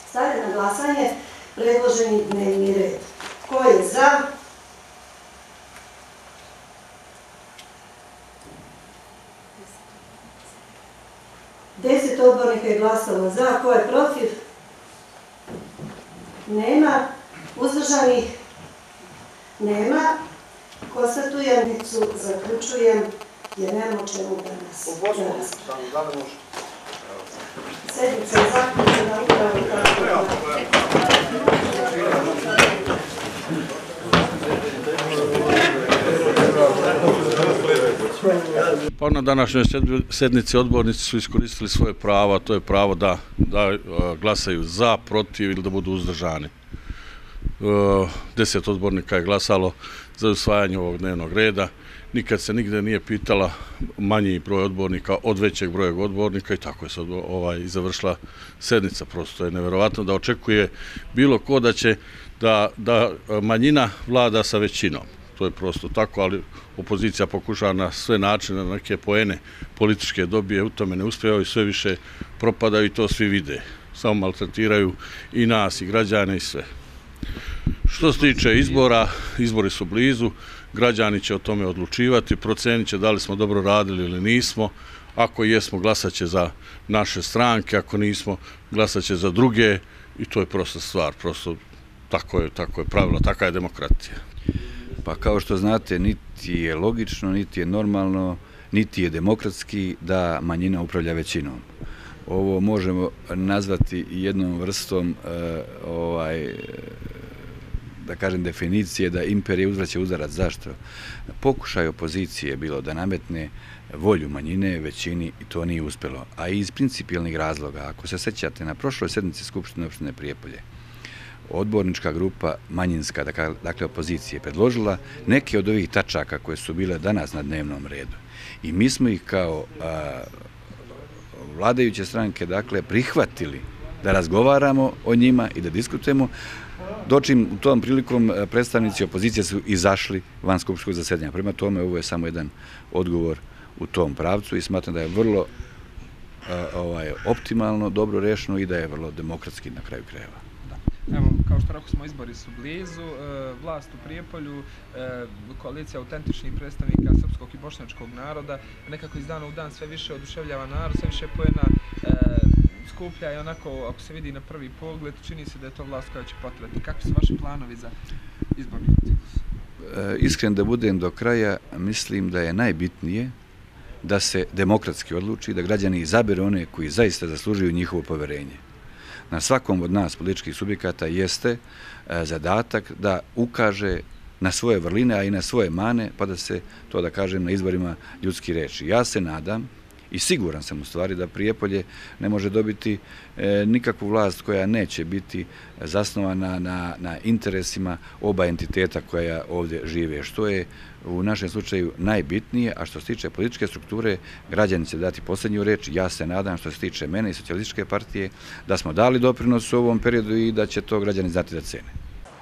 Stavljam na glasanje predloženi dnevni red. Ko je za? Deset odbornika je glasalo za. Ko je protiv? Nema. Uzdržanih? Nema. Konstatujem, zaključujem, jer nema o čemu danas. Sednica je zaključena upravo Pa na današnjoj sednici odbornici su iskoristili svoje pravo, a to je pravo da glasaju za, protiv ili da budu uzdržani. 10 odbornika je glasalo za usvajanje ovog dnevnog reda. Nikad se nigde nije pitala manji broj odbornika od većeg broja odbornika i tako je sad i završila sednica. Prosto je neverovatno da očekuje bilo ko da će da manjina vlada sa većinom. To je prosto tako, ali opozicija pokušava na sve načine, na neke poene političke dobije, u tome ne uspijevaju i sve više propadaju i to svi vide. Samo maltretiraju i nas i građane i sve. Što se tiče izbora, izbori su blizu, građani će o tome odlučivati, procenit će da li smo dobro radili ili nismo. Ako jesmo, glasat će za naše stranke, ako nismo, glasat će za druge i to je prosta stvar, prosto tako je pravilo, taka je demokratija. Pa kao što znate, niti je logično, niti je normalno, niti je demokratski da manjina upravlja većinom. Ovo možemo nazvati jednom vrstom da kažem definicije da imperije uzvraća udarac. Zašto? Pokušaj opozicije je bilo da nametne volju manjine većini i to nije uspjelo. A iz principijelnih razloga, ako se sećate, na prošloj sednici Skupštine opštine Prijepolje, odbornička grupa manjinska, dakle opozicije, predložila neke od ovih tačaka koje su bile danas na dnevnom redu. I mi smo ih kao vladajuće stranke, dakle, prihvatili da razgovaramo o njima i da diskutujemo, dočim u tom prilikom predstavnici opozicije su izašli van skupštinskog zasedanja. Prema tome, ovo je samo jedan odgovor u tom pravcu i smatram da je vrlo optimalno, dobro rešeno i da je vrlo demokratski na kraju krajeva. Evo, kao što rekao smo, izbori su blizu, vlast u Prijepolju, koalicija autentičnih predstavnika srpskog i bošnjačkog naroda, nekako iz dana u dan sve više oduševljava narod, sve više poena skuplja i onako, ako se vidi na prvi pogled, čini se da je to vlast koja će potrati. Kakvi su vaši planovi za izborni ciklus? Iskren da budem do kraja, mislim da je najbitnije da se demokratski odluči, da građani izaberu one koji zaista zaslužuju njihovo poverenje. Na svakom od nas političkih subjekata jeste zadatak da ukaže na svoje vrline, a i na svoje mane, pa da se to, da kažem, na izborima ljudski reči. Ja se nadam i siguran sam u stvari da Prijepolje ne može dobiti nikakvu vlast koja neće biti zasnovana na interesima oba entiteta koja ovdje žive, što je u našem slučaju najbitnije, a što se tiče političke strukture, građani će dati posljednju reč. Ja se nadam, što se tiče mene i Socijalističke partije, da smo dali doprinos u ovom periodu i da će to građani znati da cene.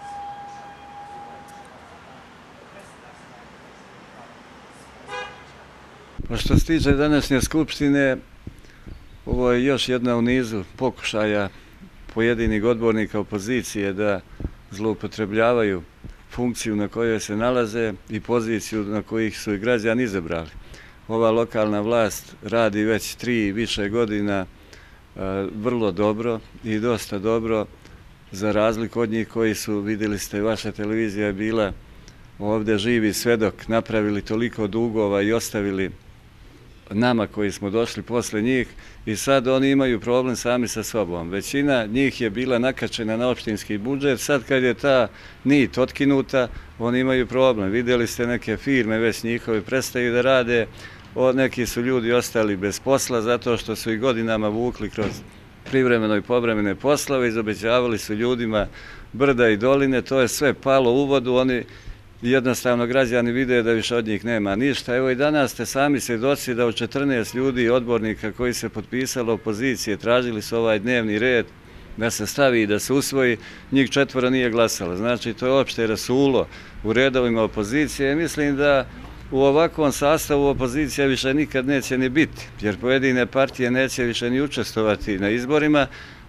Pa što se tiče današnje skupštine, ovo je još jedna u nizu pokušaja pojedinih odbornika opozicije da zloupotrebljavaju funkciju na kojoj se nalaze i poziciju na kojih su i građani izabrali. Ova lokalna vlast radi već 3 i više godina vrlo dobro i dosta dobro, za razliku od njih koji su, vidjeli ste, vaša televizija je bila ovdje živi svedok, napravili toliko dugova i ostavili nama koji smo došli posle njih i sad oni imaju problem sami sa sobom. Većina njih je bila nakačena na opštinski budžet, sad kad je ta nit otkinuta, oni imaju problem. Vidjeli ste neke firme, već njihove prestaju da rade, neki su ljudi ostali bez posla zato što su i godinama vukli kroz privremeno i povremene poslove, izobećavali su ljudima brda i doline, to je sve palo u vodu, oni jednostavno građani vide da više od njih nema ništa. Evo i danas ste sami svjedoci da od 14 ljudi i odbornika koji se potpisalo opozicije, tražili su ovaj dnevni red da se stavi i da se usvoji, njih 4 nije glasalo. Znači, to je opšte rasulo u redovima opozicije. Mislim da u ovakvom sastavu opozicija više nikad neće ni biti, jer pojedine partije neće više ni učestovati na izborima,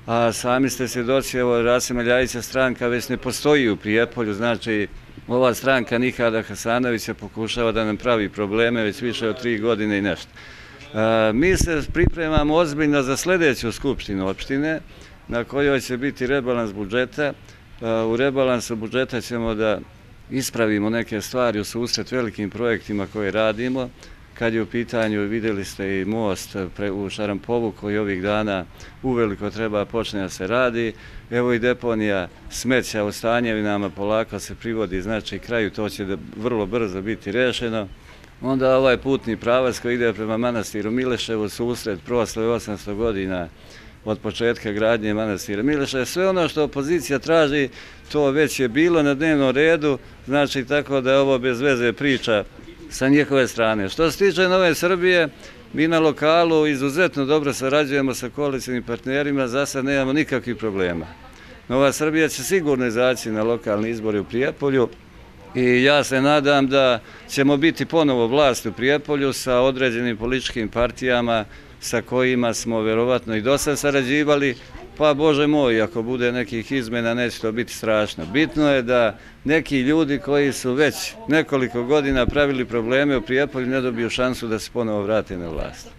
a sami ste svjedoci, evo Rasima Ljajića stranka već ne postoji u Prijepolju, znači ova stranka Nikada Hasanovića pokušava da nam pravi probleme već više od 3 godine i nešto. Mi se pripremamo ozbiljno za sljedeću skupštinu opštine na kojoj će biti rebalans budžeta. U rebalansu budžeta ćemo da ispravimo neke stvari u susret velikim projektima koje radimo. Kad je u pitanju, vidjeli ste i most u Šarampovu koji ovih dana uveliko treba počne da se radi. Evo i deponija smeća u Stanjevinama polako se privodi, znači kraju, to će vrlo brzo biti rešeno. Onda ovaj putni pravac koji ide prema manastiru Mileševu, susret proslave 800 godina od početka gradnje manastira Mileševa. Sve ono što opozicija traži, to već je bilo na dnevnom redu, znači tako da je ovo bez veze priča sa njihove strane. Što se tiče Nove Srbije, mi na lokalu izuzetno dobro sarađujemo sa koalicijnim partnerima, za sad nemamo nikakvih problema. Nova Srbija će sigurno izaći na lokalni izbori u Prijepolju i ja se nadam da ćemo biti ponovo vlast u Prijepolju sa određenim političkim partijama sa kojima smo verovatno i do sad sarađivali, pa Bože moj, ako bude nekih izmena neće to biti strašno. Bitno je da neki ljudi koji su već nekoliko godina pravili probleme u Prijepolju ne dobiju šansu da se ponovo vrate na vlast.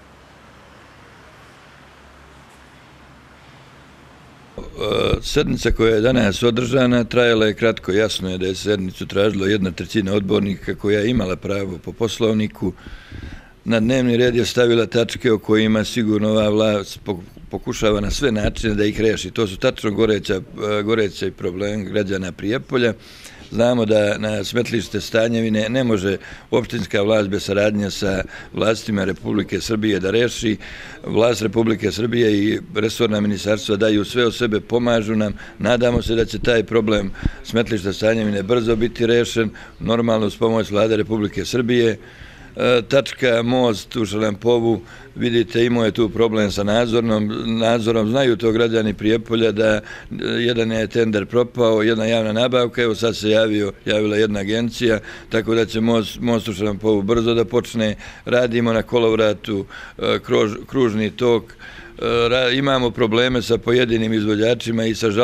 Sednica koja je danas održana trajala je kratko. Jasno je da je sednicu tražilo 1/3 odbornika koja je imala pravo po poslovniku. Na dnevni red je stavila tačke o kojima sigurno ova vlast pokušava na sve načine da ih reši. To su tačno goreći problem građana Prijepolja. Znamo da na smetlište Stanjevine ne može opštinska vlast bez saradnje sa vlastima Republike Srbije da reši. Vlast Republike Srbije i resorna ministarstva daju sve od sebe, pomažu nam. Nadamo se da će taj problem smetlišta Stanjevine brzo biti rešen, normalno uz pomoć Vlade Republike Srbije. Tačka most u Šarampovu, vidite, imao je tu problem sa nadzorom, znaju to građani Prijepolja da jedan je tender propao, jedna javna nabavka, evo sad se javila jedna agencija, tako da će most u Šarampovu brzo da počne, radimo na kolovratu, kružni tok, imamo probleme sa pojedinim izvođačima i sa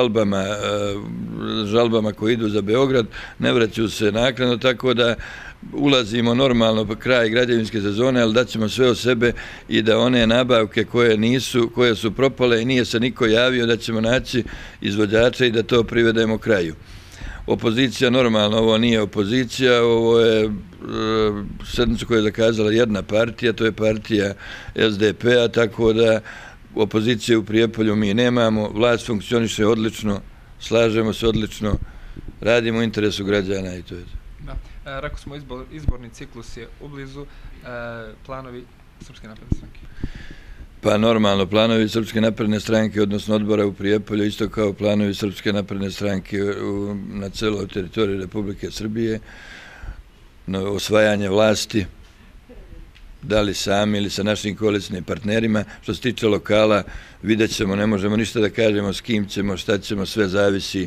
žalbama koje idu za Beograd, ne vraćaju se naknadno, tako da ulazimo normalno po kraj građevinske sezone, ali daćemo sve od sebe i da one nabavke koje su propale i nije se niko javio, da ćemo naći izvođača i da to privedemo kraju. Opozicija, normalno, ovo nije opozicija, ovo je sednicu koju je zakazala jedna partija, to je partija SDP-a, tako da opozicije u Prijepolju mi nemamo, vlast funkcioniše odlično, slažemo se odlično, radimo u interesu građana i to je to. Rekao smo, izborni ciklus je ublizu, planovi Srpske napredne stranke. Pa normalno, planovi Srpske napredne stranke, odnosno odbora u Prijepolju, isto kao planovi Srpske napredne stranke na celoj teritoriji Republike Srbije, osvajanje vlasti, da li sami ili sa našim koalicijnim partnerima. Što se tiče lokala, vidjet ćemo, ne možemo ništa da kažemo s kim ćemo, šta ćemo, sve zavisi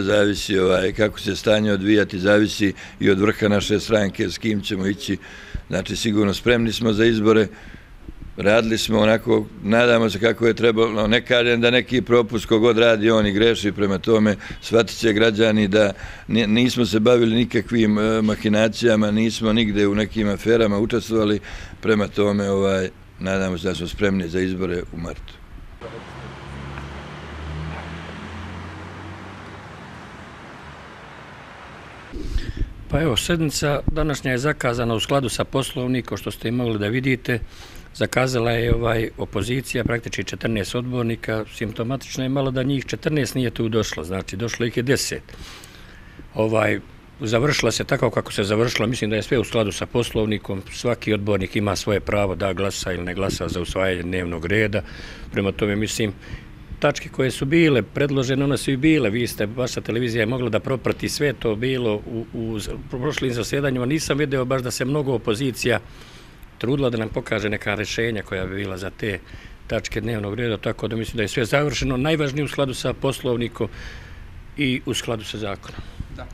kako će stanje odvijati, zavisi i od vrha naše stranke s kim ćemo ići. Znači, sigurno spremni smo za izbore, radili smo onako, nadamo se kako je trebalo, ne kažem da neki propust kogod radi on i greši, prema tome shvatit će građani da nismo se bavili nikakvim mahinacijama, nismo nigde u nekim aferama učestvovali, prema tome nadamo se da smo spremni za izbore u martu. Pa evo, sednica današnja je zakazana u skladu sa poslovnikom, što ste mogli da vidite. Zakazala je opozicija, praktički 14 odbornika, simptomatično je malo da njih 14 nije tu došlo, znači došlo ih je 10. Završila se tako kako se završila, mislim da je sve u skladu sa poslovnikom, svaki odbornik ima svoje pravo da glasa ili ne glasa za usvajanje dnevnog reda, prema tome mislim, tačke koje su bile predložene, one su i bile, vaša televizija je mogla da proprati sve to bilo u prošlim zasjedanjima, nisam vidio baš da se mnogo opozicija trudila da nam pokaže neka rešenja koja bi bila za te tačke dnevnog reda, tako da mislim da je sve završeno, najvažnije u skladu sa poslovnikom i u skladu sa zakonom. Da.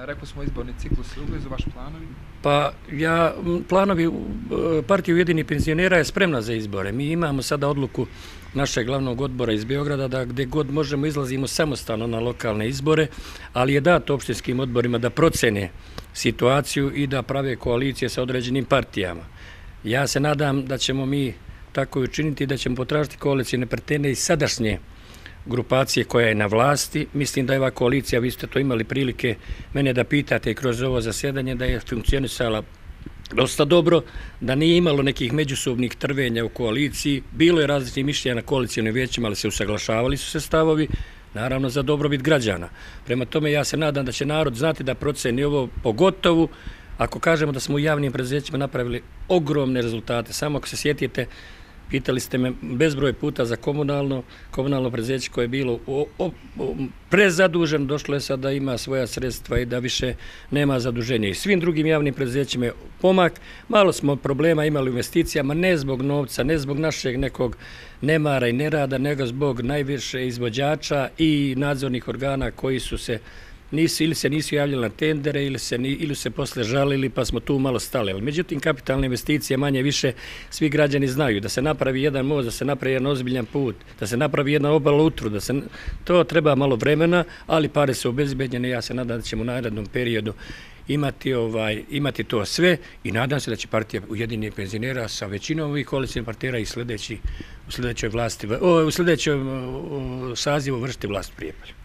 Rekli smo izborni ciklus ublizu, vaši planovi? Pa planovi partije Ujedinjenih penzionera je spremna za izbore. Mi imamo sada odluku našeg glavnog odbora iz Beograda da gdje god možemo izlazimo samostalno na lokalne izbore, ali je dato opštinskim odborima da procene situaciju i da prave koalicije sa određenim partijama. Ja se nadam da ćemo mi tako i učiniti, da ćemo potražiti koalicijne partnere iz sadašnje grupacije koja je na vlasti. Mislim da je ova koalicija, vi ste to imali prilike mene da pitate kroz ovo zasjedanje, da je funkcionisala dosta dobro, da nije imalo nekih međusobnih trvenja u koaliciji. Bilo je različitih mišljenja na koalicijnim vijećima, ali se usaglašavali su se stavovi, naravno za dobrobit građana. Prema tome ja se nadam da će narod znati da proceni ovo, pogotovo ako kažemo da smo u javnim preduzećima napravili ogromne rezultate. Samo ako se sjetite, pitali ste me bezbroj puta za komunalno preduzeće koje je bilo prezaduženo, došlo je sad da ima svoja sredstva i da više nema zaduženja. I svim drugim javnim preduzećima je pomak. Malo smo problema imali u investicijama, ne zbog novca, ne zbog našeg nekog nemara i nerada, nego zbog najviše izvođača i nadzornih organa koji su se ili se nisu javljali na tendere ili se posle žalili pa smo tu malo stali. Međutim, kapitalne investicije manje više svi građani znaju da se napravi jedan most, da se napravi jedan ozbiljan put, da se napravi jedna obala utru, to treba malo vremena, ali pare su obezbeđene. Ja se nadam da ćemo u narednom periodu imati to sve i nadam se da će partija Ujedinjenih penzionera sa većinom ovih koalicijnih partnera i u sljedećoj vlasti, u sljedećem sazivu vršiti vlast u Prijepolju.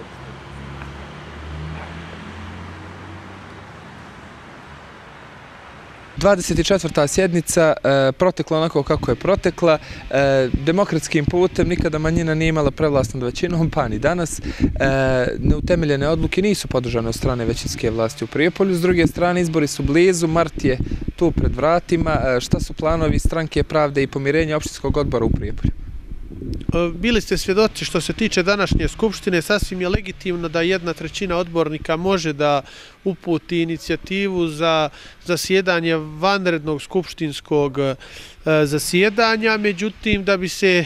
24. sjednica protekla onako kako je protekla, demokratskim putem, nikada manjina nije imala prevlast nad većinom, pa ni danas. Neutemeljene odluke nisu podržane od strane većinske vlasti u Prijepolju. S druge strane, izbori su blizu, mart je tu pred vratima. Šta su planovi Stranke pravde i pomirenja opštinskog odbora u Prijepolju? Bili ste svjedoci što se tiče današnje skupštine, sasvim je legitimno da 1/3 odbornika može da uputi inicijativu za zasjedanje vanrednog skupštinskog zasjedanja, međutim da bi se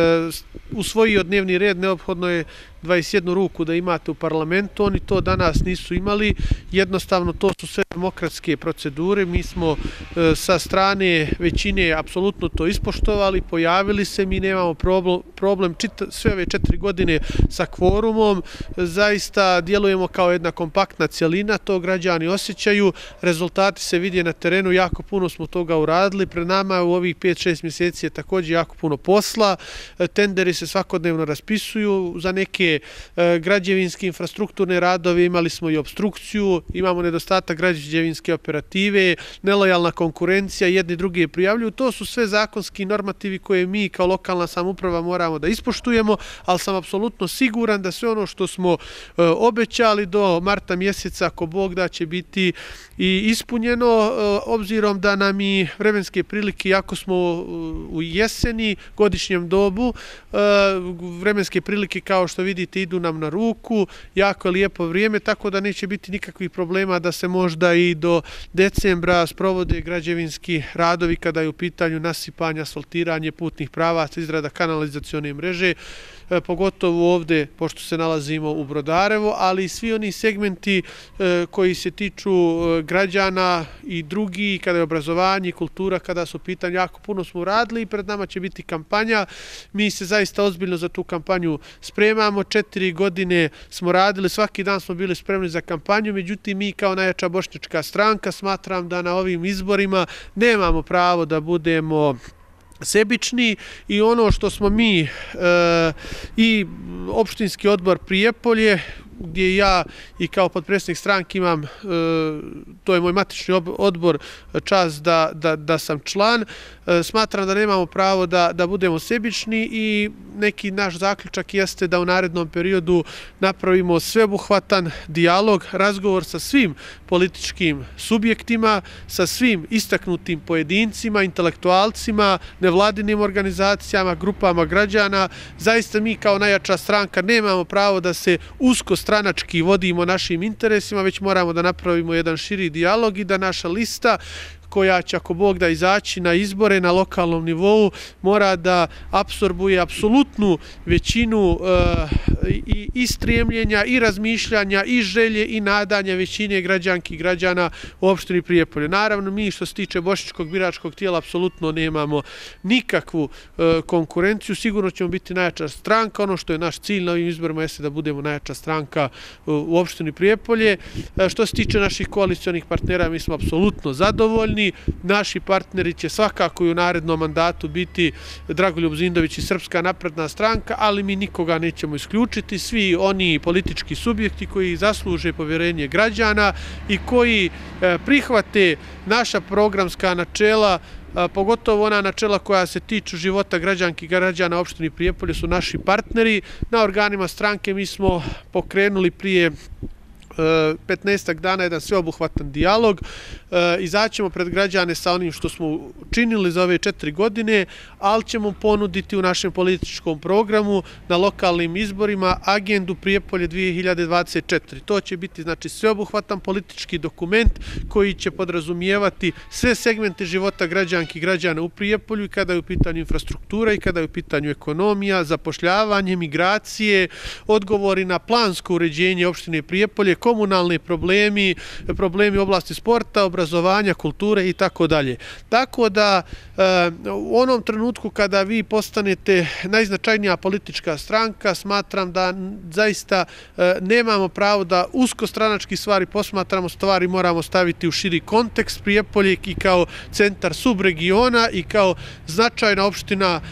usvojio dnevni red neophodno je 21 ruku da imate u parlamentu, oni to danas nisu imali, jednostavno to su sve demokratske procedure, mi smo sa strane većine apsolutno to ispoštovali, pojavili se, mi nemamo problem sve ove 4 godine sa kvorumom, zaista djelujemo kao jedna kompaktna cjelina, to građani osjećaju, rezultati se vide na terenu, jako puno smo toga uradili, pred nama u ovih 5-6 mjeseci je također jako puno posla, tenderi se svakodnevno raspisuju, za neke građevinske infrastrukturne radove imali smo i obstrukciju, imamo nedostatak građevinske operative, nelojalna konkurencija, jedni drugi prijavljuju, to su sve zakonski normativi koje mi kao lokalna samouprava moramo da ispoštujemo, ali sam apsolutno siguran da sve ono što smo obećali do marta mjeseca, ako Bog da, će biti i ispunjeno, obzirom da nam i vremenske prilike, jako smo u jeseni, godišnjem dobu, vremenske prilike kao što vidite idu nam na ruku, jako je lijepo vrijeme, tako da neće biti nikakvih problema da se možda i do decembra sprovode građevinski radovi kada je u pitanju nasipanje, asfaltiranje putnih pravaca, izrada kanalizacione mreže, pogotovo ovdje, pošto se nalazimo u Brodarevu, ali i svi oni segmenti koji se tiču građana i drugi, kada je obrazovanje i kultura, kada su pitanje, jako puno smo uradili i pred nama će biti kampanja. Mi se zaista ozbiljno za tu kampanju spremamo, 4 godine smo radili, svaki dan smo bili spremni za kampanju, međutim mi kao najjača bošnjačka stranka smatram da na ovim izborima nemamo pravo da budemo sebični i ono što smo mi i opštinski odbor Prijepolje, gdje ja i kao potpredsjednik stranke imam, to je moj matični odbor, čast da sam član, smatram da nemamo pravo da budemo sebični i neki naš zaključak jeste da u narednom periodu napravimo sveobuhvatan dijalog, razgovor sa svim političkim subjektima, sa svim istaknutim pojedincima, intelektualcima, nevladinim organizacijama, grupama građana. Zaista mi kao najjača stranka nemamo pravo da se usko stranački vodimo našim interesima, već moramo da napravimo jedan širi dijalog i da naša lista koja će, ako Bog da, izaći na izbore na lokalnom nivou, mora da apsorbuje apsolutnu većinu i stremljenja i razmišljanja i želje i nadanja većine građanki i građana u opštini Prijepolje. Naravno, mi što se tiče bošnjačkog biračkog tijela apsolutno nemamo nikakvu konkurenciju, sigurno ćemo biti najjača stranka. Ono što je naš cilj na ovim izborima jeste da budemo najjača stranka u opštini Prijepolje. Što se tiče naših koalicionih partnera, mi smo apsolutno zadovoljni. Naši partneri će svakako i u narednom mandatu biti Dragoljub Zindović i Srpska napredna stranka, ali mi nikoga nećemo isključiti. Svi oni politički subjekti koji zasluže povjerenje građana i koji prihvate naša programska načela, pogotovo ona načela koja se tiču života građanki i građana opštini Prijepolje, su naši partneri. Na organima stranke mi smo pokrenuli prije 15 dana jedan sveobuhvatan dijalog. Izaćemo pred građane sa onim što smo činili za ove 4 godine, ali ćemo ponuditi u našem političkom programu na lokalnim izborima agendu Prijepolje 2024. To će biti znači sveobuhvatan politički dokument koji će podrazumijevati sve segmente života građanki i građana u Prijepolju, i kada je u pitanju infrastruktura, i kada je u pitanju ekonomija, zapošljavanje, migracije, odgovori na plansko uređenje opštine Prijepolje, komunalni problemi u oblasti sporta, obrazovanja, kulture i tako dalje. Tako da u onom trenutku kada vi postanete najznačajnija politička stranka, smatram da zaista nemamo pravo da usko stranački stvari posmatramo, stvari moramo staviti u širi kontekst. Prijepolje i kao centar subregiona i kao značajna opština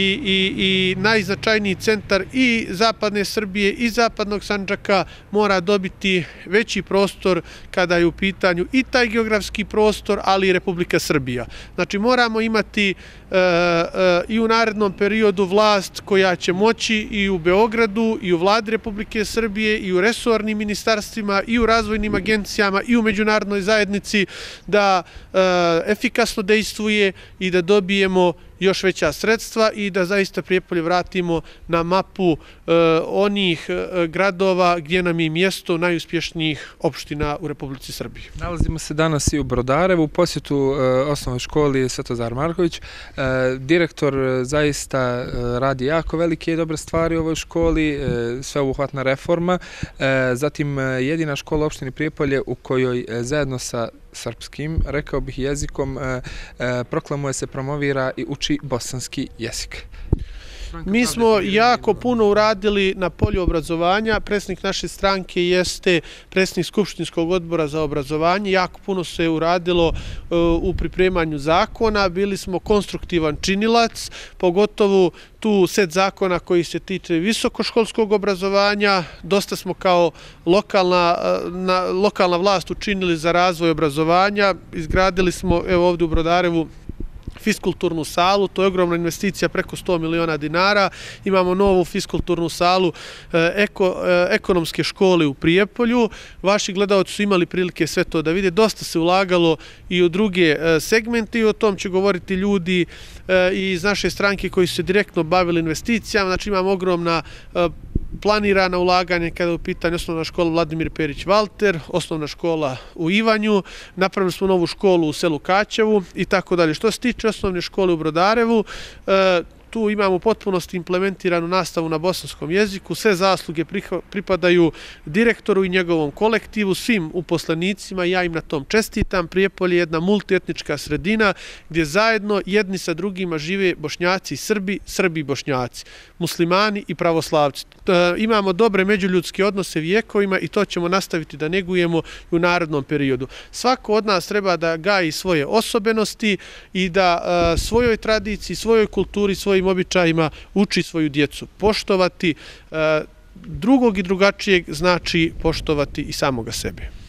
i najznačajniji centar i zapadne Srbije i zapadnog Sandžaka mora dobiti veći prostor kada je u pitanju i taj geografski prostor, ali i Republika Srbija. Znači moramo imati i u narednom periodu vlast koja će moći i u Beogradu i u vladi Republike Srbije i u resornim ministarstvima i u razvojnim agencijama i u međunarodnoj zajednici da efikasno dejstvuje i da dobijemo još veća sredstva i da zaista Prijepolje vratimo na mapu onih gradova gdje nam je mjesto najuspješnijih opština u Republici Srbiji. Nalazimo se danas i u Brodarevu, u posjetu osnovnoj školi Svetozar Marković. Direktor zaista radi jako velike i dobre stvari u ovoj školi, sveobuhvatna reforma. Zatim jedina škola u opštini Prijepolje u kojoj zajedno sa srpskim, rekao bih jezikom, proklamuje se, promovira i uči bosanski jezik. Mi smo jako puno uradili na polju obrazovanja. Predsjednik naše stranke jeste predsjednik Skupštinskog odbora za obrazovanje. Jako puno se uradilo u pripremanju zakona. Bili smo konstruktivan činilac, pogotovo tu set zakona koji se tiče visokoškolskog obrazovanja. Dosta smo kao lokalna vlast učinili za razvoj obrazovanja. Izgradili smo ovdje u Brodarevu fiskulturnu salu, to je ogromna investicija, preko 100 miliona dinara. Imamo novu fiskulturnu salu ekonomske škole u Prijepolju. Vaši gledalci su imali prilike sve to da vide. Dosta se ulagalo i u druge segmente i o tom će govoriti ljudi iz naše stranke koji su se direktno bavili investicijama. Znači imamo ogromna planirana ulaganja kada je u pitanju osnovna škola Vladimir Perić Valter, osnovna škola u Ivanju, napravili smo novu školu u selu Kaćevu i tako dalje. Što se tiče osnovne škole u Brodarevu, tu imamo potpunosti implementiranu nastavu na bosanskom jeziku. Sve zasluge pripadaju direktoru i njegovom kolektivu, svim uposlenicima. Ja im na tom čestitam. Prijepolje je jedna multietnička sredina gdje zajedno jedni sa drugima žive Bošnjaci i Srbi, Srbi i Bošnjaci, muslimani i pravoslavci. Imamo dobre međuljudske odnose vijekovima i to ćemo nastaviti da negujemo u narednom periodu. Svako od nas treba da gaji svoje osobenosti i da svojoj tradiciji, svojoj kulturi, svojim običajima uči svoju djecu. Poštovati drugog i drugačijeg znači poštovati i samoga sebe.